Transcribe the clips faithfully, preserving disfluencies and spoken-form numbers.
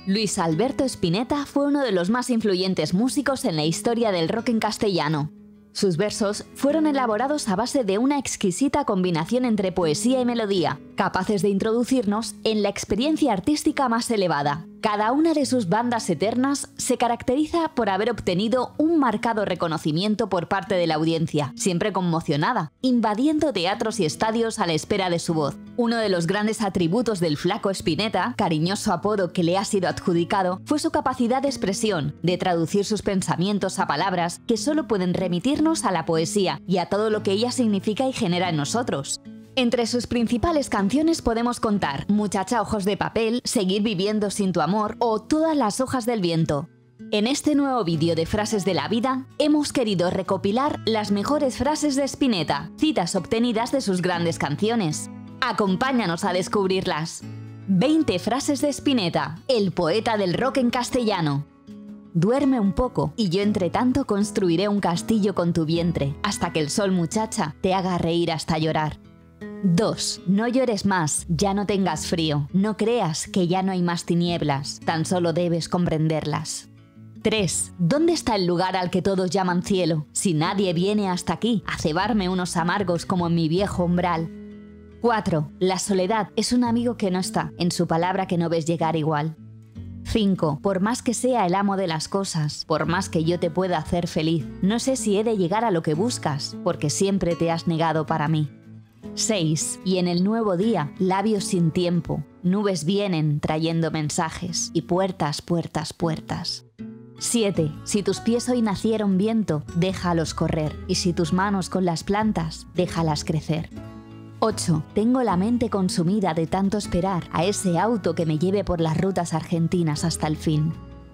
Luis Alberto Spinetta fue uno de los más influyentes músicos en la historia del rock en castellano. Sus versos fueron elaborados a base de una exquisita combinación entre poesía y melodía, capaces de introducirnos en la experiencia artística más elevada. Cada una de sus bandas eternas se caracteriza por haber obtenido un marcado reconocimiento por parte de la audiencia, siempre conmocionada, invadiendo teatros y estadios a la espera de su voz. Uno de los grandes atributos del Flaco Spinetta, cariñoso apodo que le ha sido adjudicado, fue su capacidad de expresión, de traducir sus pensamientos a palabras que solo pueden remitirnos a la poesía y a todo lo que ella significa y genera en nosotros. Entre sus principales canciones podemos contar Muchacha ojos de papel, Seguir viviendo sin tu amor o Todas las hojas del viento. En este nuevo vídeo de Frases de la Vida, hemos querido recopilar las mejores frases de Spinetta, citas obtenidas de sus grandes canciones. Acompáñanos a descubrirlas. veinte frases de Spinetta, el poeta del rock en castellano. Duerme un poco, y yo entre tanto construiré un castillo con tu vientre, hasta que el sol, muchacha, te haga reír hasta llorar. dos. No llores más, ya no tengas frío, no creas que ya no hay más tinieblas, tan solo debes comprenderlas. tres. ¿Dónde está el lugar al que todos llaman cielo? Si nadie viene hasta aquí a cebarme unos amargos como en mi viejo umbral. cuatro. La soledad es un amigo que no está, en su palabra que no ves llegar igual. cinco. Por más que sea el amo de las cosas, por más que yo te pueda hacer feliz, no sé si he de llegar a lo que buscas, porque siempre te has negado para mí. seis. Y en el nuevo día, labios sin tiempo, nubes vienen trayendo mensajes, y puertas, puertas, puertas. siete. Si tus pies hoy nacieron viento, déjalos correr, y si tus manos con las plantas, déjalas crecer. ocho. Tengo la mente consumida de tanto esperar a ese auto que me lleve por las rutas argentinas hasta el fin.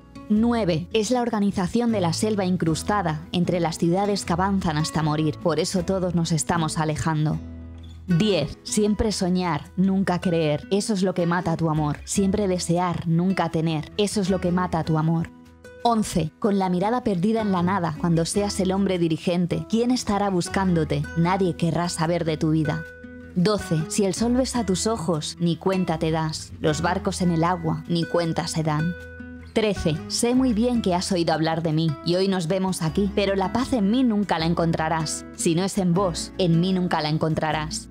nueve. Es la organización de la selva incrustada entre las ciudades que avanzan hasta morir, por eso todos nos estamos alejando. diez. Siempre soñar, nunca creer, eso es lo que mata tu amor. Siempre desear, nunca tener, eso es lo que mata tu amor. once. Con la mirada perdida en la nada, cuando seas el hombre dirigente, ¿quién estará buscándote? Nadie querrá saber de tu vida. doce. Si el sol besa tus ojos, ni cuenta te das. Los barcos en el agua, ni cuenta se dan. trece. Sé muy bien que has oído hablar de mí, y hoy nos vemos aquí, pero la paz en mí nunca la encontrarás. Si no es en vos, en mí nunca la encontrarás.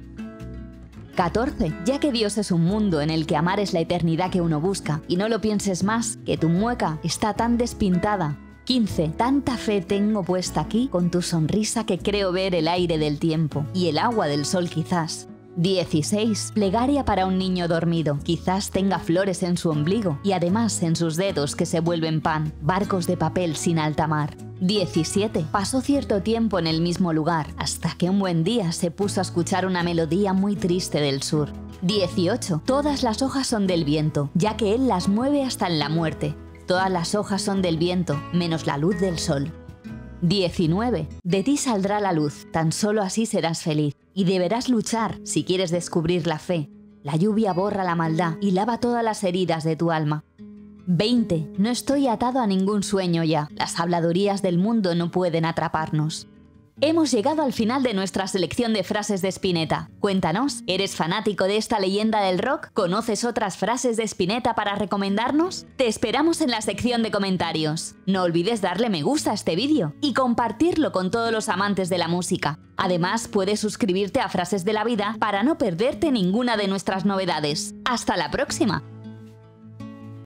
catorce. Ya que Dios es un mundo en el que amar es la eternidad que uno busca, y no lo pienses más, que tu mueca está tan despintada. quince. Tanta fe tengo puesta aquí, con tu sonrisa que creo ver el aire del tiempo, y el agua del sol quizás. dieciséis. Plegaria para un niño dormido, quizás tenga flores en su ombligo, y además en sus dedos que se vuelven pan, barcos de papel sin alta mar. diecisiete. Pasó cierto tiempo en el mismo lugar, hasta que un buen día se puso a escuchar una melodía muy triste del sur. dieciocho. Todas las hojas son del viento, ya que él las mueve hasta en la muerte. Todas las hojas son del viento, menos la luz del sol. diecinueve. De ti saldrá la luz, tan solo así serás feliz. Y deberás luchar si quieres descubrir la fe. La lluvia borra la maldad y lava todas las heridas de tu alma. veinte. No estoy atado a ningún sueño ya. Las habladurías del mundo no pueden atraparnos. Hemos llegado al final de nuestra selección de frases de Spinetta. Cuéntanos, ¿eres fanático de esta leyenda del rock? ¿Conoces otras frases de Spinetta para recomendarnos? Te esperamos en la sección de comentarios. No olvides darle me gusta a este vídeo y compartirlo con todos los amantes de la música. Además, puedes suscribirte a Frases de la Vida para no perderte ninguna de nuestras novedades. ¡Hasta la próxima!